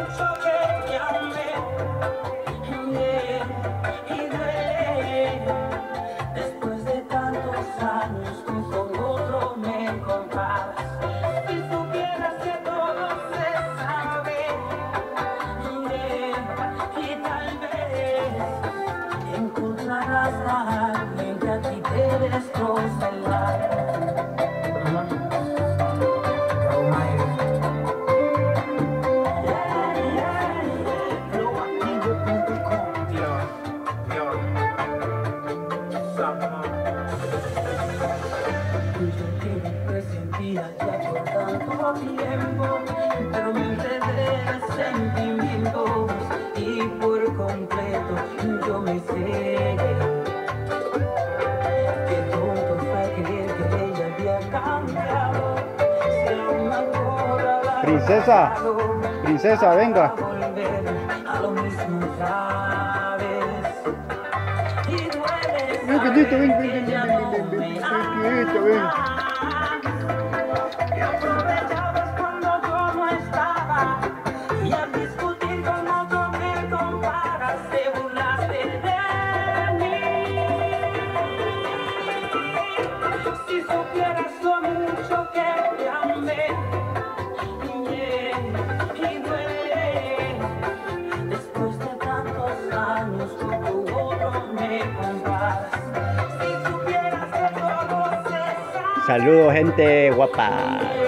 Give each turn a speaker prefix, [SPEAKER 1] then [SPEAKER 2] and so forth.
[SPEAKER 1] mucho que te amé, y duele. Después de tantos años, tú con otro me comparas. Si supieras que todo se sabe, y tal vez encontrarás a alguien que a ti te destroce el alma. Yo que me presentía ya por tanto tiempo, pero me enteré de sentimientos y por completo yo me cegué. Qué tonto fue creer que ella había cambiado. Si aún ahora
[SPEAKER 2] Princesa, princesa, venga.
[SPEAKER 1] volver a lo mismo otra vez. Y duele
[SPEAKER 2] Ven, Pedrito, ven,
[SPEAKER 1] saber
[SPEAKER 2] ven,
[SPEAKER 1] que
[SPEAKER 2] ven,
[SPEAKER 1] ya
[SPEAKER 2] ven,
[SPEAKER 1] no
[SPEAKER 2] ven, ven,
[SPEAKER 1] me
[SPEAKER 2] ven, Pedrito, ven.
[SPEAKER 1] y aprovechabas cuando yo no estaba, y al discutir con otro me comparas, te burlaste de mí. Si supieras lo mucho que te amé, y duele. Después de tantos años, tú con otro me comparas. Si supieras que todo se sabe.
[SPEAKER 2] Saludos, gente guapa.